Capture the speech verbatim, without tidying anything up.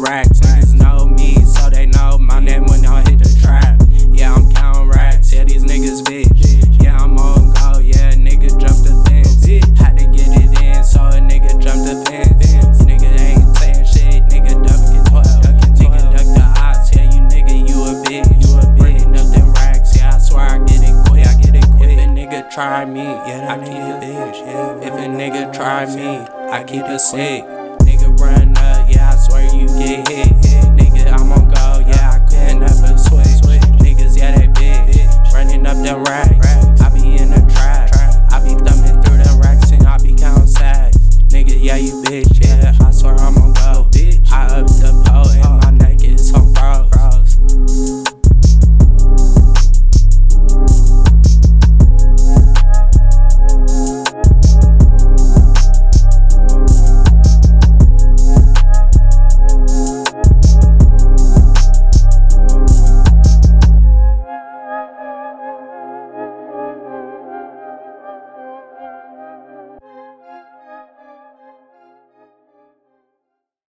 racks. Niggas know me, so they know my name when I hit the trap. Yeah, I'm counting racks. Yeah, these niggas bitch. Yeah, I'm on go. Yeah, nigga jump the fence. Had to get it in, so a nigga jump the fence. Nigga ain't saying shit. Nigga ducking twelve. Nigga duck the odds. Yeah, you nigga, you a bitch. You a bitch. Running up them racks. Yeah, I swear I get it quick. I get it quick. If a nigga try me, yeah, I keep a bitch. Yeah. If a nigga try me, I keep it sick. Nigga run up, yeah, I swear you get hit.